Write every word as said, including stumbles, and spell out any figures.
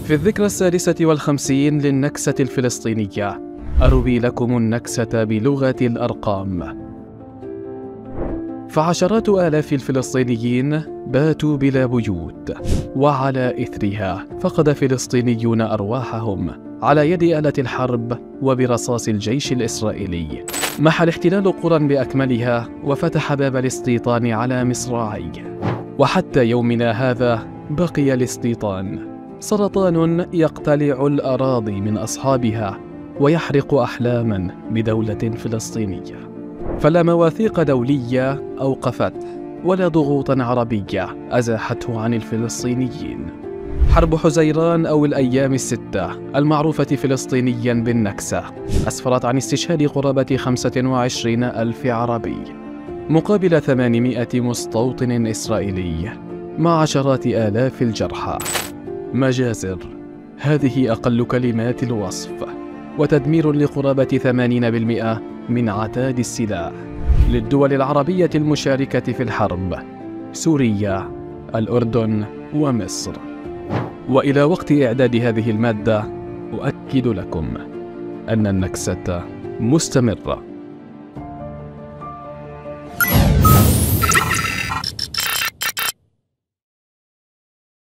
في الذكرى السادسة والخمسين للنكسة الفلسطينية أروي لكم النكسة بلغة الأرقام. فعشرات آلاف الفلسطينيين باتوا بلا بيوت، وعلى إثرها فقد فلسطينيون أرواحهم على يد آلة الحرب وبرصاص الجيش الإسرائيلي. محى الاحتلال قرى بأكملها وفتح باب الاستيطان على مصراعي، وحتى يومنا هذا بقي الاستيطان سرطان يقتلع الأراضي من أصحابها ويحرق أحلاما بدولة فلسطينية. فلا مواثيق دولية أوقفته ولا ضغوطا عربية أزاحته عن الفلسطينيين. حرب حزيران أو الأيام الستة المعروفة فلسطينيا بالنكسة أسفرت عن استشهاد قرابة خمسة وعشرين ألف عربي مقابل ثمانمائة مستوطن إسرائيلي مع عشرات آلاف الجرحى. مجازر، هذه أقل كلمات الوصف، وتدمير لقرابة ثمانين بالمئة من عتاد السلاح للدول العربية المشاركة في الحرب: سوريا، الأردن، ومصر. وإلى وقت إعداد هذه المادة أؤكد لكم أن النكسة مستمرة.